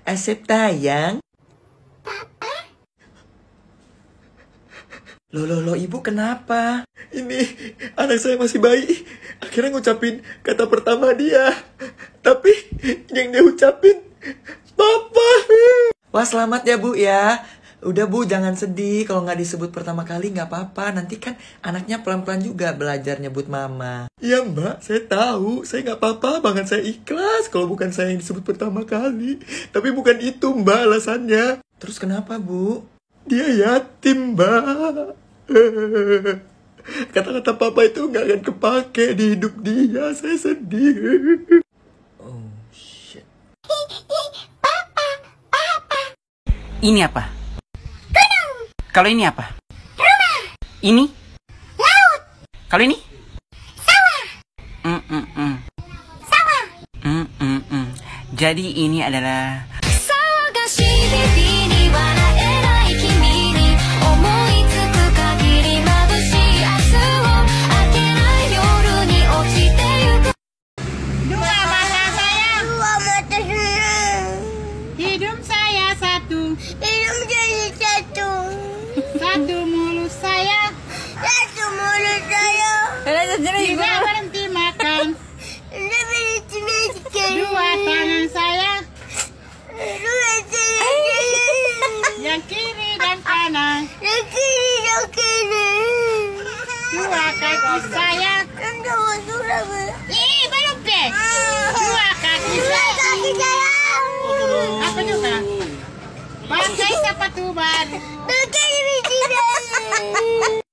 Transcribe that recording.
Asep tayang. Loh, ibu kenapa? Ini anak saya masih bayi. Akhirnya ngucapin kata pertama dia. Tapi yang dia ucapin, Papa. Wah, selamat ya bu ya. Udah bu, jangan sedih. Kalau nggak disebut pertama kali nggak apa-apa. Nanti kan anaknya pelan-pelan juga belajar nyebut mama. Iya mbak, saya tahu. Saya nggak apa-apa, bahkan saya ikhlas kalau bukan saya yang disebut pertama kali. Tapi bukan itu mbak alasannya. Terus kenapa bu? Dia yatim mbak. Kata-kata papa itu nggak akan kepake di hidup dia. Saya sedih. Oh shit. Ini apa? Kalau ini apa? Rumah. Ini? Laut. Kalau ini? Sawah. Sawah. Jadi ini adalah dua mata saya. Hidung saya satu. Satu mulut saya. Tidak berhenti makan. Dua tangan saya. Yang kiri dan kanan. Dua kaki saya. Belum deh. Dua kaki saya. Apa juga? Pakai sepatu baru.